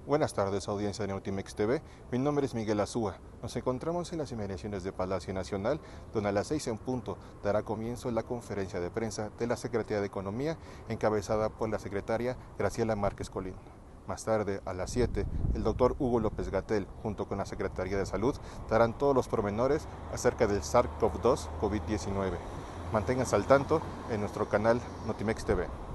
Buenas tardes, audiencia de Notimex TV. Mi nombre es Miguel Azúa. Nos encontramos en las inmediaciones de Palacio Nacional, donde a las 6 en punto dará comienzo la conferencia de prensa de la Secretaría de Economía, encabezada por la secretaria Graciela Márquez Colín. Más tarde, a las 7, el doctor Hugo López-Gatell, junto con la Secretaría de Salud, darán todos los pormenores acerca del SARS-CoV-2 COVID-19. Manténganse al tanto en nuestro canal Notimex TV.